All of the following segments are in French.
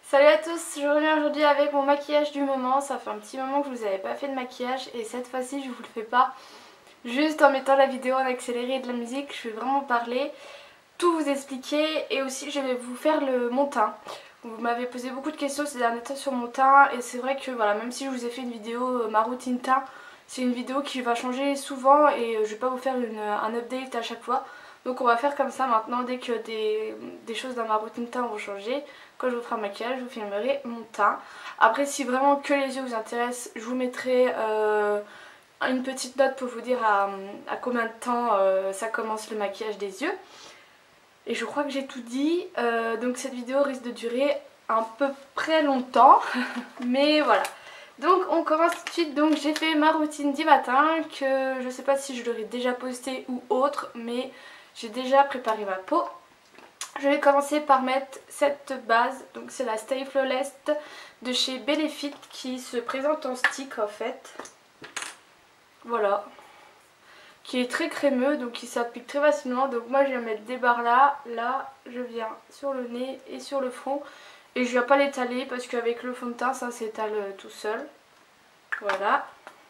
Salut à tous, je reviens aujourd'hui avec mon maquillage du moment. Ça fait un petit moment que je vous avais pas fait de maquillage et cette fois-ci je vous le fais pas juste en mettant la vidéo en accéléré et de la musique. Je vais vraiment parler, tout vous expliquer et aussi je vais vous faire mon teint. Vous m'avez posé beaucoup de questions ces derniers temps sur mon teint et c'est vrai que voilà, même si je vous ai fait une vidéo ma routine teint, c'est une vidéo qui va changer souvent et je vais pas vous faire un update à chaque fois. Donc on va faire comme ça maintenant, dès que des choses dans ma routine teint vont changer, quand je vous ferai un maquillage, je vous filmerai mon teint. Après si vraiment que les yeux vous intéressent, je vous mettrai une petite note pour vous dire à combien de temps ça commence le maquillage des yeux. Et je crois que j'ai tout dit, donc cette vidéo risque de durer un peu près longtemps, mais voilà. Donc on commence tout de suite. Donc j'ai fait ma routine du matin que je sais pas si je l'aurais déjà postée ou autre, mais j'ai déjà préparé ma peau. Je vais commencer par mettre cette base, donc c'est la Stay Flawless de chez Benefit qui se présente en stick en fait. Voilà. Qui est très crémeux, donc qui s'applique très facilement. Donc moi je viens mettre des barres là, je viens sur le nez et sur le front. Et je viens pas l'étaler parce qu'avec le fond de teint ça s'étale tout seul. Voilà.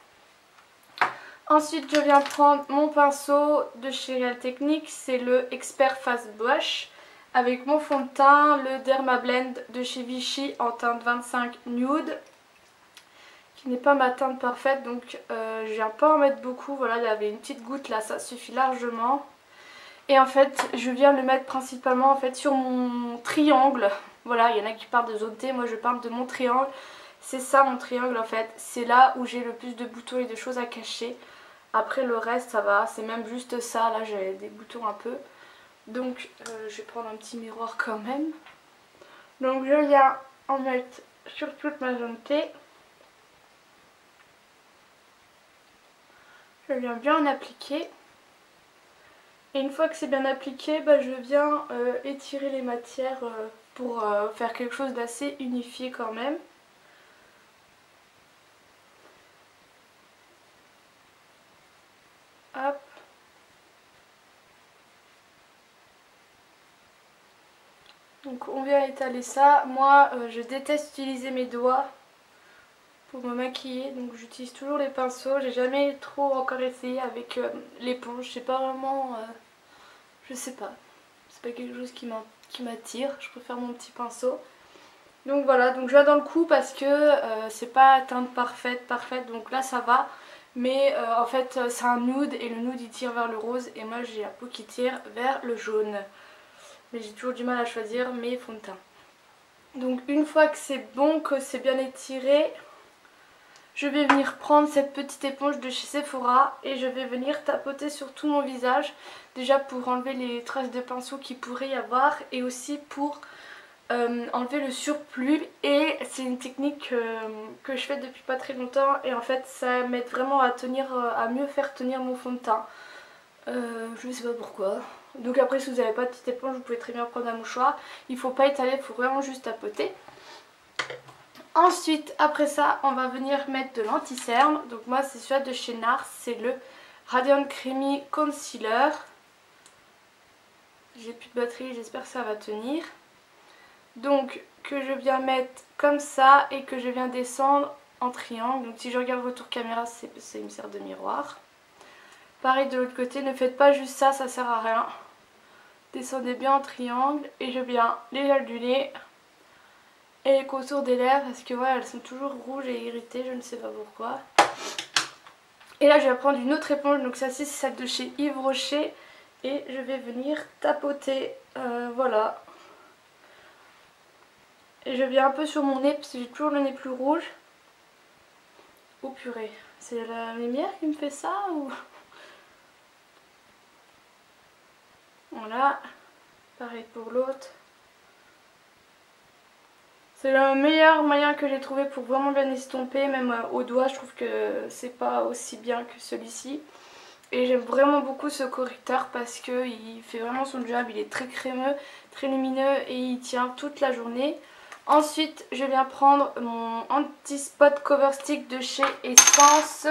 Ensuite je viens prendre mon pinceau de chez Real Techniques, c'est le Expert Fast Brush. Avec mon fond de teint, le Derma Blend de chez Vichy en teinte 25 Nude. Qui n'est pas ma teinte parfaite, donc je viens pas en mettre beaucoup. Voilà, il y avait une petite goutte là, ça suffit largement. Et en fait, je viens le mettre principalement en fait sur mon triangle. Voilà, il y en a qui parlent de zone T, moi je parle de mon triangle. C'est ça mon triangle en fait, c'est là où j'ai le plus de boutons et de choses à cacher. Après le reste ça va, c'est même juste ça, là j'ai des boutons un peu. Donc je vais prendre un petit miroir quand même. Donc je viens en mettre sur toute ma zone T. Je viens bien en appliquer. Et une fois que c'est bien appliqué, je viens étirer les matières pour faire quelque chose d'assez unifié quand même. Hop. Donc on vient étaler ça. Moi je déteste utiliser mes doigts pour me maquiller, donc j'utilise toujours les pinceaux. J'ai jamais trop encore essayé avec l'éponge, c'est pas vraiment... je sais pas. C'est pas quelque chose qui m'attire, je préfère mon petit pinceau. Donc voilà, donc je viens dans le cou parce que c'est pas teinte parfaite, donc là ça va. Mais en fait c'est un nude et le nude il tire vers le rose et moi j'ai la peau qui tire vers le jaune. Mais j'ai toujours du mal à choisir mes fonds de teint. Donc une fois que c'est bon, que c'est bien étiré, je vais venir prendre cette petite éponge de chez Sephora et je vais venir tapoter sur tout mon visage. Déjà pour enlever les traces de pinceau qu'il pourrait y avoir et aussi pour enlever le surplus. Et c'est une technique que je fais depuis pas très longtemps et en fait ça m'aide vraiment à mieux faire tenir mon fond de teint. Je ne sais pas pourquoi. Donc après si vous n'avez pas de petite éponge vous pouvez très bien prendre un mouchoir. Il ne faut pas étaler, il faut vraiment juste tapoter. Ensuite après ça on va venir mettre de l'anti-cerne. Donc moi c'est celui de chez NARS, c'est le Radiant Creamy Concealer. J'ai plus de batterie, j'espère que ça va tenir. Donc que je viens mettre comme ça et que je viens descendre en triangle. Donc si je regarde retour caméra, il me sert de miroir. Pareil de l'autre côté, ne faites pas juste ça, ça sert à rien. Descendez bien en triangle et je viens les ailes du nez et les contours des lèvres parce que voilà, elles sont toujours rouges et irritées, je ne sais pas pourquoi. Et là je vais prendre une autre éponge, donc celle-ci c'est celle de chez Yves Rocher et je vais venir tapoter, voilà. Et je viens un peu sur mon nez parce que j'ai toujours le nez plus rouge. Oh purée, c'est la lumière qui me fait ça ou... Voilà, pareil pour l'autre. C'est le meilleur moyen que j'ai trouvé pour vraiment bien estomper, même au doigt je trouve que c'est pas aussi bien que celui-ci. Et j'aime vraiment beaucoup ce correcteur parce qu'il fait vraiment son job, il est très crémeux, très lumineux et il tient toute la journée. Ensuite je viens prendre mon anti-spot cover stick de chez Essence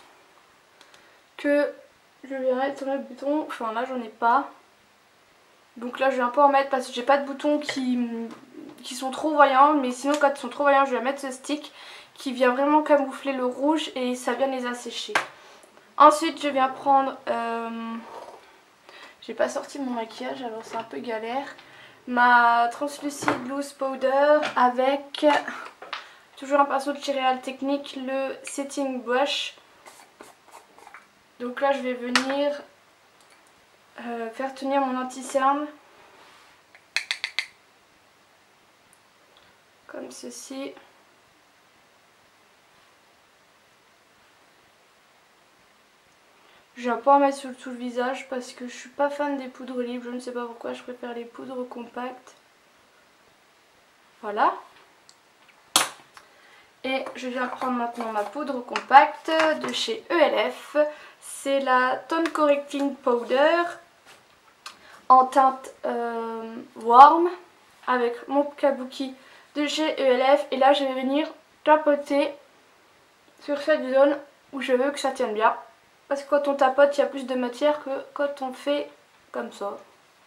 que je vais mettre sur le bouton, enfin là j'en ai pas. Donc là je vais un peu en mettre parce que j'ai pas de boutons qui sont trop voyants. Mais sinon quand ils sont trop voyants je vais mettre ce stick qui vient vraiment camoufler le rouge et ça vient les assécher. Ensuite je viens prendre... j'ai pas sorti mon maquillage alors c'est un peu galère. Ma Translucide Loose Powder avec toujours un pinceau de chez Real Technique, le Setting Brush. Donc là je vais venir faire tenir mon anti-cerne comme ceci. Je vais pas en mettre sur tout le visage parce que je suis pas fan des poudres libres, je ne sais pas pourquoi, je préfère les poudres compactes. Voilà. Et je viens prendre maintenant ma poudre compacte de chez ELF. C'est la Tone Correcting Powder en teinte warm avec mon kabuki de chez ELF. Et là je vais venir tapoter sur cette zone où je veux que ça tienne bien. Parce que quand on tapote il y a plus de matière que quand on fait comme ça.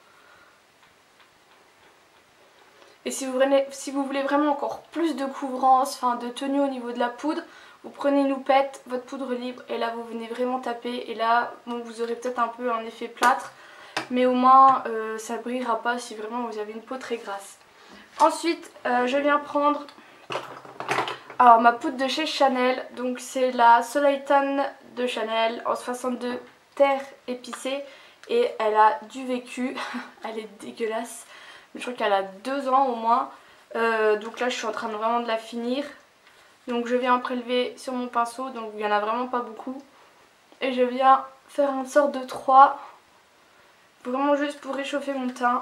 Et si vous voulez vraiment encore plus de couvrance, enfin de tenue au niveau de la poudre, vous prenez une loupette, votre poudre libre et là vous venez vraiment taper. Et là bon, vous aurez peut-être un peu un effet plâtre. Mais au moins ça ne brillera pas si vraiment vous avez une peau très grasse. Ensuite je viens prendre alors, ma poudre de chez Chanel. Donc c'est la Soleil Tan de Chanel en 62 terre épicée. Et elle a du vécu. Elle est dégueulasse. Mais je crois qu'elle a 2 ans au moins. Donc là je suis en train de vraiment de la finir. Donc je viens en prélever sur mon pinceau. Donc il n'y en a vraiment pas beaucoup. Et je viens faire une sorte de 3. Vraiment juste pour réchauffer mon teint.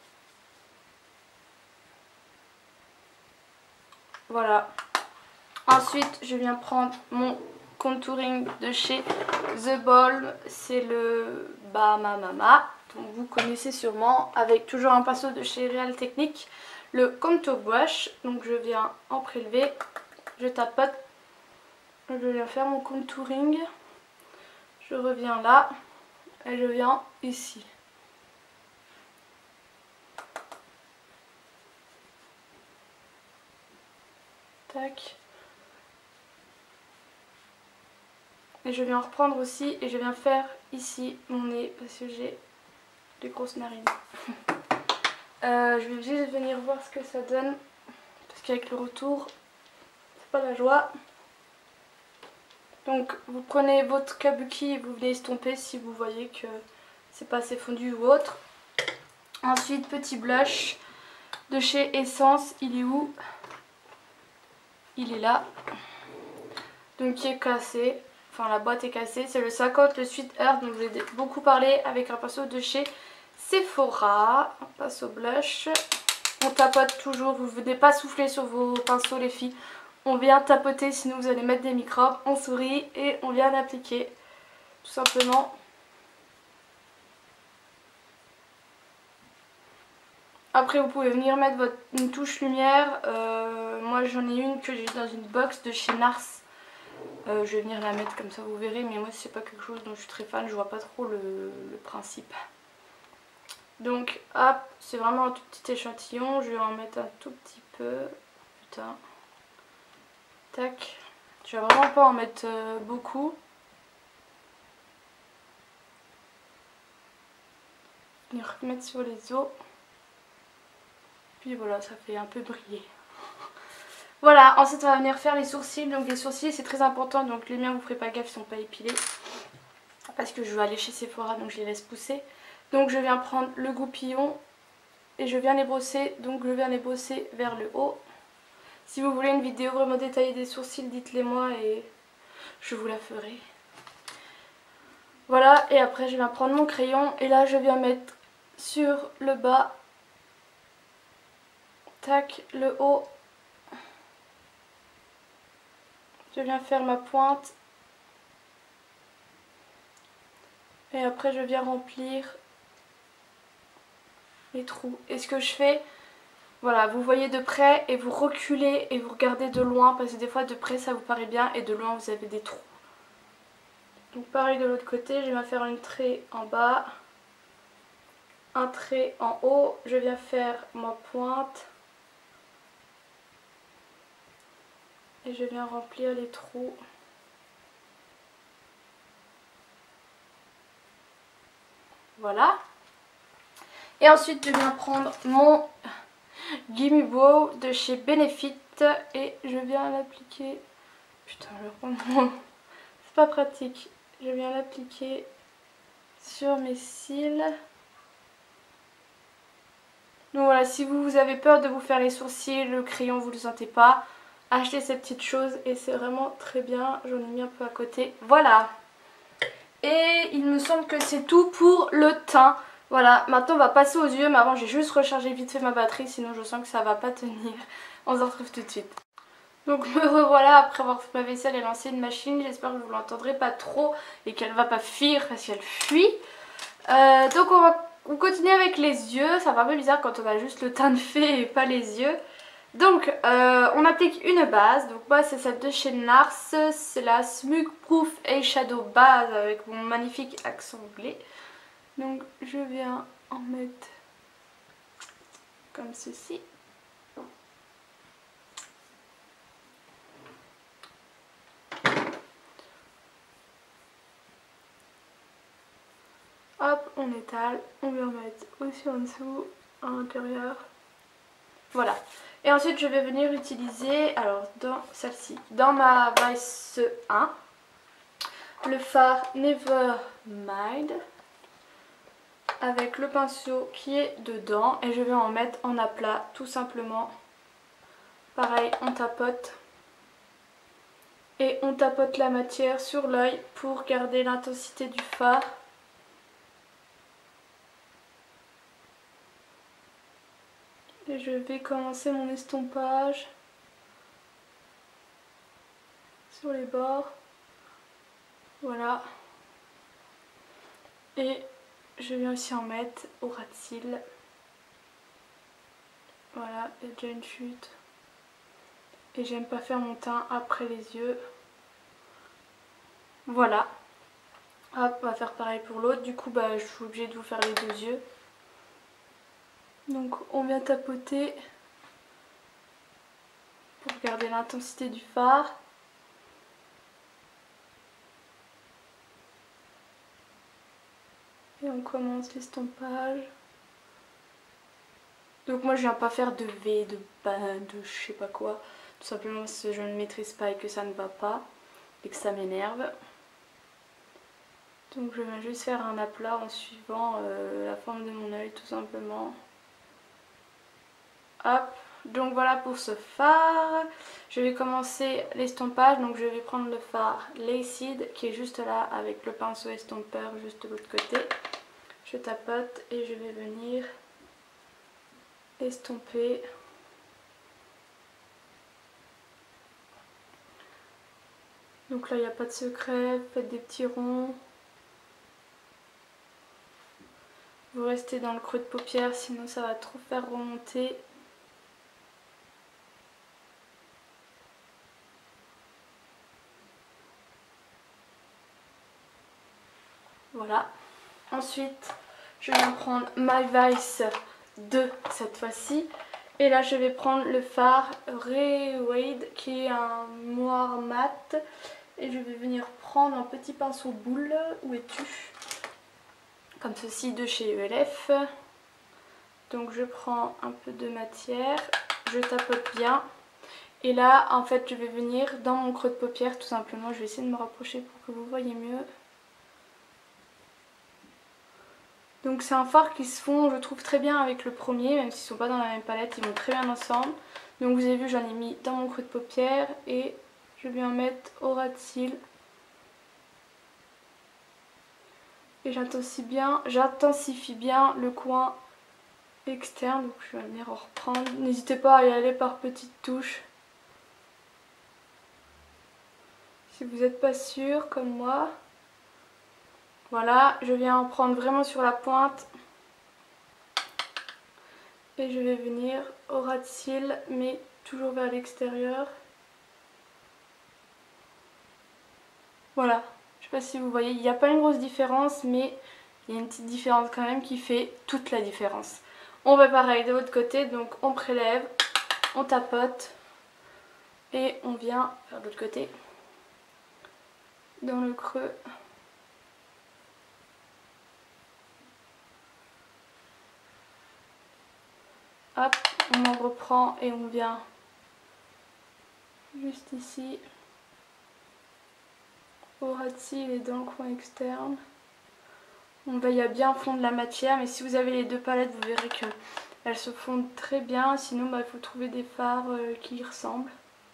Voilà. Ensuite, je viens prendre mon contouring de chez The Balm. C'est le Bahama Mama, donc vous connaissez sûrement, avec toujours un pinceau de chez Real Technique, le Contour Brush. Donc je viens en prélever, je tapote, je viens faire mon contouring, je reviens là et je viens ici. Tac. Et je viens en reprendre aussi et je viens faire ici mon nez parce que j'ai des grosses narines. Je vais juste venir voir ce que ça donne parce qu'avec le retour c'est pas la joie. Donc vous prenez votre kabuki et vous venez estomper si vous voyez que c'est pas assez fondu ou autre. Ensuite petit blush de chez Essence, il est où? Il est là. Donc qui est cassé. Enfin la boîte est cassée, c'est le 50, le Sweet Earth, donc je vous ai beaucoup parlé, avec un pinceau de chez Sephora, un pinceau blush. On tapote toujours, vous ne venez pas souffler sur vos pinceaux les filles, on vient tapoter sinon vous allez mettre des microbes, on sourit et on vient appliquer tout simplement. Après vous pouvez venir mettre une touche lumière, moi j'en ai une que j'ai dans une box de chez Nars. Je vais venir la mettre comme ça vous verrez, mais moi c'est pas quelque chose dont je suis très fan, je vois pas trop le principe. Donc hop, c'est vraiment un tout petit échantillon, je vais en mettre un tout petit peu. Putain. Tac. Je vais vraiment pas en mettre beaucoup. Venir remettre sur les os. Puis voilà, ça fait un peu briller. Voilà, ensuite on va venir faire les sourcils. Donc les sourcils c'est très important, donc les miens vous ferez pas gaffe, ils sont pas épilés. Parce que je vais aller chez Sephora, donc je les laisse pousser. Donc je viens prendre le goupillon et je viens les brosser. Donc je viens les brosser vers le haut. Si vous voulez une vidéo vraiment détaillée des sourcils, dites-les moi et je vous la ferai. Voilà, et après je viens prendre mon crayon et là je viens mettre sur le bas. Tac, le haut. Je viens faire ma pointe. Et après je viens remplir les trous. Et ce que je fais, voilà, vous voyez de près et vous reculez et vous regardez de loin. Parce que des fois de près ça vous paraît bien et de loin vous avez des trous. Donc pareil de l'autre côté, je vais faire une trait en bas. un trait en haut, je viens faire ma pointe et je viens remplir les trous. Voilà. Et ensuite je viens prendre mon Gimme Brow de chez Benefit et je viens l'appliquer. Putain, je vais reprendre mon... C'est pas pratique. Je viens l'appliquer sur mes cils. Donc voilà, si vous avez peur de vous faire les sourcils, le crayon vous le sentez pas, achetez ces petites choses et c'est vraiment très bien. J'en ai mis un peu à côté. Voilà. Et il me semble que c'est tout pour le teint. Voilà, maintenant on va passer aux yeux, mais avant j'ai juste rechargé vite fait ma batterie, sinon je sens que ça va pas tenir. On se retrouve tout de suite. Donc me revoilà après avoir fait ma vaisselle et lancé une machine. J'espère que vous l'entendrez pas trop et qu'elle va pas fuir parce qu'elle fuit. Donc on continue avec les yeux. Ça fait un peu bizarre quand on a juste le teint de fée et pas les yeux. Donc on applique une base. Donc moi c'est celle de chez Nars. C'est la Smug Proof Eyeshadow Base avec mon magnifique accent anglais. Donc je viens en mettre comme ceci. Hop, on étale, on vient mettre aussi en dessous, à l'intérieur. Voilà. Et ensuite je vais venir utiliser, alors dans celle-ci, dans ma Vice 1, le fard Nevermind avec le pinceau qui est dedans et je vais en mettre en aplat tout simplement. Pareil, on tapote et on tapote la matière sur l'œil pour garder l'intensité du fard. Et je vais commencer mon estompage sur les bords. Voilà. Et je viens aussi en mettre au ras de cils. Voilà, il y a déjà une chute. Et j'aime pas faire mon teint après les yeux. Voilà. Hop, on va faire pareil pour l'autre. Du coup, bah, je suis obligée de vous faire les deux yeux. Donc on vient tapoter pour garder l'intensité du fard. Et on commence l'estompage. Donc moi je viens pas faire de V, de je sais pas quoi. Tout simplement parce que je ne maîtrise pas et que ça ne va pas. Et que ça m'énerve. Donc je viens juste faire un aplat en suivant la forme de mon œil tout simplement. Hop, donc voilà pour ce fard. Je vais commencer l'estompage, donc je vais prendre le fard Lacid qui est juste là avec le pinceau estompeur juste de l'autre côté. Je tapote et je vais venir estomper. Donc là il n'y a pas de secret, faites des petits ronds. Vous restez dans le creux de paupière sinon ça va trop faire remonter. Voilà. Ensuite, je vais prendre My Vice 2 cette fois-ci. Et là, je vais prendre le fard Rewade qui est un noir mat. Et je vais venir prendre un petit pinceau boule. Où es-tu? Comme ceci de chez ELF. Donc je prends un peu de matière. Je tapote bien. Et là, en fait, je vais venir dans mon creux de paupière tout simplement. Je vais essayer de me rapprocher pour que vous voyez mieux. Donc c'est un fard qui se fond, je trouve, très bien avec le premier, même s'ils ne sont pas dans la même palette, ils vont très bien ensemble. Donc vous avez vu, j'en ai mis dans mon creux de paupière et je vais en mettre au ras de cils. Et j'intensifie bien le coin externe, donc je vais venir en reprendre. N'hésitez pas à y aller par petites touches. Si vous n'êtes pas sûr, comme moi. Voilà, je viens en prendre vraiment sur la pointe. Et je vais venir au ras de cils, mais toujours vers l'extérieur. Voilà, je sais pas si vous voyez, il n'y a pas une grosse différence, mais il y a une petite différence quand même qui fait toute la différence. On va pareil de l'autre côté, donc on prélève, on tapote et on vient faire de l'autre côté, dans le creux. Hop, on en reprend et on vient juste ici, au ras de cils et dans le coin externe. On veille à bien fondre la matière, mais si vous avez les deux palettes, vous verrez qu'elles se fondent très bien. Sinon, il faut trouver des fards qui y ressemblent.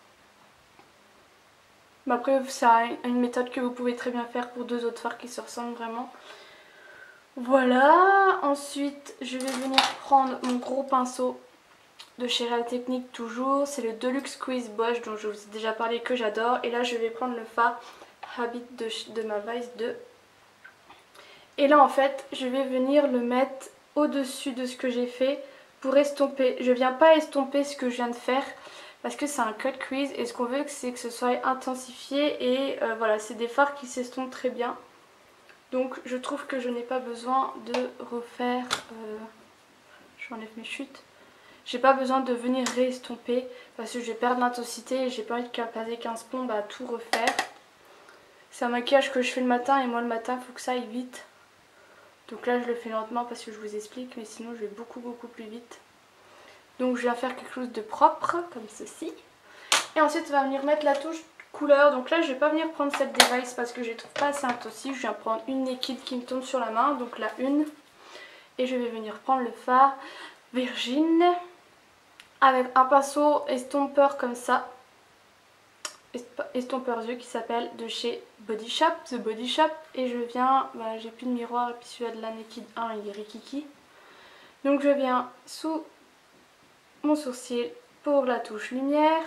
Mais après, c'est une méthode que vous pouvez très bien faire pour deux autres fards qui se ressemblent vraiment. Voilà, ensuite, je vais venir prendre mon gros pinceau de chez Real Techniques toujours. C'est le Deluxe Squeeze Bosch dont je vous ai déjà parlé, que j'adore. Et là, je vais prendre le fard Habit de ma Vice 2. Et là en fait je vais venir le mettre au-dessus de ce que j'ai fait pour estomper. Je viens pas estomper ce que je viens de faire parce que c'est un cut crease et ce qu'on veut c'est que ce soit intensifié et voilà, c'est des fards qui s'estompent très bien. Donc je trouve que je n'ai pas besoin de refaire, j'enlève mes chutes, j'ai pas besoin de venir réestomper parce que je vais perdre l'intensité et j'ai pas envie de passer 15 plombes à tout refaire. C'est un maquillage que je fais le matin et moi le matin il faut que ça aille vite. Donc là je le fais lentement parce que je vous explique, mais sinon je vais beaucoup plus vite. Donc je viens faire quelque chose de propre comme ceci. Et ensuite on va venir mettre la touche couleur. Donc là je vais pas venir prendre cette Device parce que je ne trouve pas assez intensif. Je viens prendre une Naked qui me tombe sur la main, donc la une. Et je vais venir prendre le fard Virgin avec un pinceau estompeur comme ça. Estompeur yeux qui s'appelle de chez Body Shop, The Body Shop. Et je viens, j'ai plus de miroir et puis celui-là de la Naked 1 il est rikiki. Donc je viens sous mon sourcil pour la touche lumière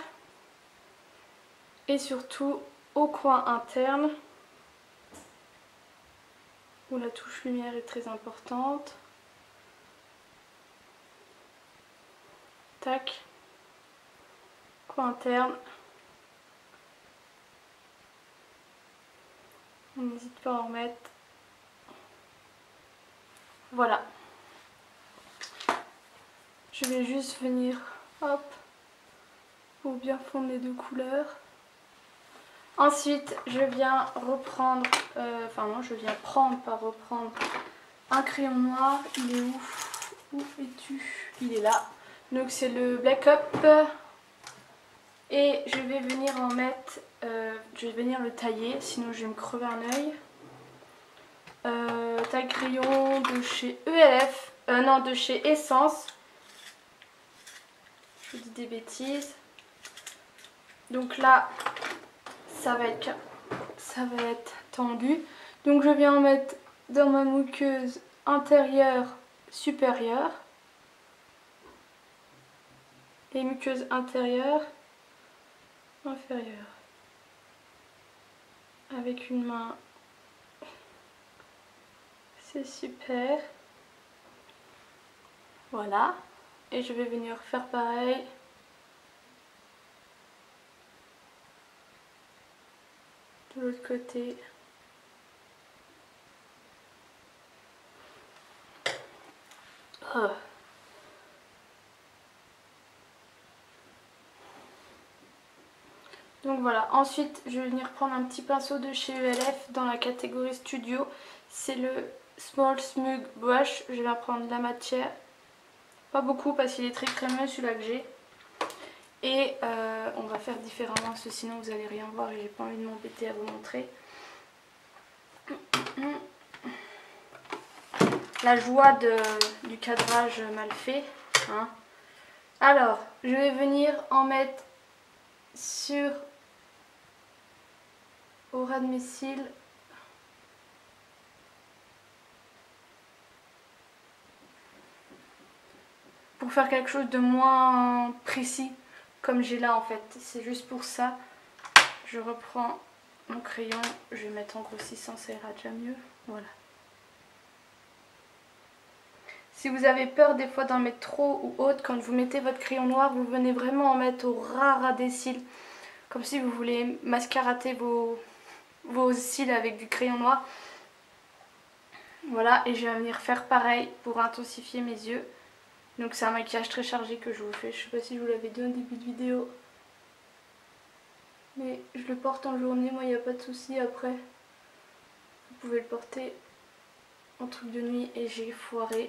et surtout au coin interne où la touche lumière est très importante. Tac, coin interne. On n'hésite pas à en remettre. Voilà. Je vais juste venir, hop, pour bien fondre les deux couleurs. Ensuite, je viens reprendre, pas reprendre, un crayon noir. Il est où? Où es-tu? Il est là. Donc c'est le Black Up. Et je vais venir en mettre, je vais venir le tailler, sinon je vais me crever un œil. Taille crayon de chez ELF, non de chez Essence. Je vous dis des bêtises. Donc là, ça va être tendu. Donc je viens en mettre dans ma moqueuse intérieure supérieure. Et muqueuse intérieure inférieure. Avec une main. C'est super. Voilà. Et je vais venir faire pareil. De l'autre côté. Oh. Donc voilà, ensuite je vais venir prendre un petit pinceau de chez ELF dans la catégorie Studio. C'est le Small Smooth Brush. Je vais prendre de la matière. Pas beaucoup parce qu'il est très crémeux celui-là que j'ai. Et on va faire différemment parce que sinon vous allez rien voir et j'ai pas envie de m'embêter à vous montrer. La joie du cadrage mal fait. Hein. Alors, je vais venir en mettre sur au ras de mes cils. Pour faire quelque chose de moins précis comme j'ai là en fait. C'est juste pour ça. Je reprends mon crayon. Je vais mettre en grossissant, ça ira déjà mieux. Voilà. Si vous avez peur des fois d'en mettre trop ou autre, quand vous mettez votre crayon noir, vous venez vraiment en mettre au ras des cils. Comme si vous voulez mascarater vos cils avec du crayon noir. Voilà, et je vais venir faire pareil pour intensifier mes yeux. Donc c'est un maquillage très chargé que je vous fais. Je sais pas si je vous l'avais dit au début de vidéo. Mais je le porte en journée, moi il n'y a pas de souci après. Vous pouvez le porter en truc de nuit et j'ai foiré.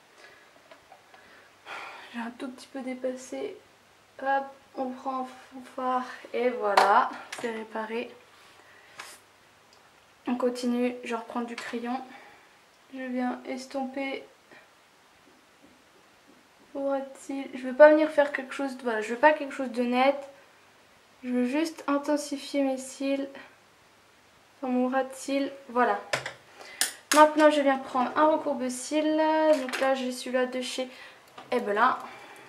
J'ai un tout petit peu dépassé. Hop, on prend un fond de fard et voilà, c'est réparé. On continue, je reprends du crayon. Je viens estomper au ras de cils. Je veux pas venir faire quelque chose de... Voilà, je veux pas quelque chose de net. Je veux juste intensifier mes cils dans mon ras de cils. Voilà. Maintenant, je viens prendre un recourbe-cils. Donc là, j'ai celui-là de chez Ebelin.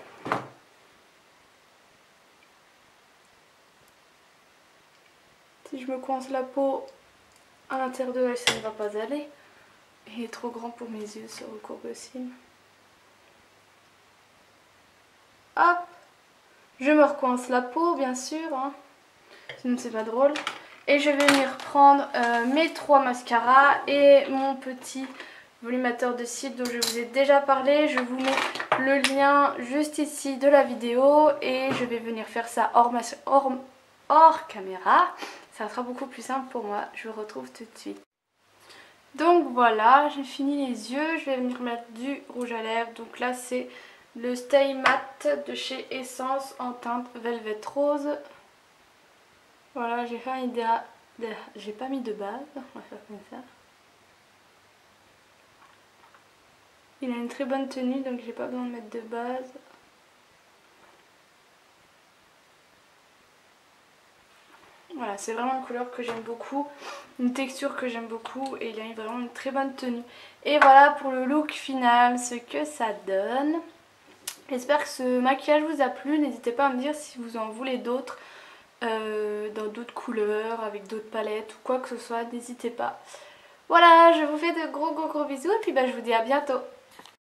Si je me coince la peau à l'intérieur de l'œil, ça ne va pas aller. Il est trop grand pour mes yeux, ce recourbe-cils. Hop, je me recoince la peau, bien sûr, hein. Sinon c'est pas drôle. Et je vais venir prendre mes 3 mascaras et mon petit volumateur de cils dont je vous ai déjà parlé. Je vous mets le lien juste ici de la vidéo et je vais venir faire ça hors caméra. Ça sera beaucoup plus simple pour moi. Je vous retrouve tout de suite. Donc voilà, j'ai fini les yeux. Je vais venir mettre du rouge à lèvres. Donc là c'est le Stay Matte de chez Essence en teinte Velvet Rose. Voilà, j'ai fait un idéal. J'ai pas mis de base, on va faire comme ça. Il a une très bonne tenue donc j'ai pas besoin de mettre de base. Voilà, c'est vraiment une couleur que j'aime beaucoup, une texture que j'aime beaucoup et il a vraiment une très bonne tenue. Et voilà pour le look final, ce que ça donne. J'espère que ce maquillage vous a plu, n'hésitez pas à me dire si vous en voulez d'autres. Dans d'autres couleurs, avec d'autres palettes ou quoi que ce soit, n'hésitez pas. Voilà, je vous fais de gros bisous et puis je vous dis à bientôt.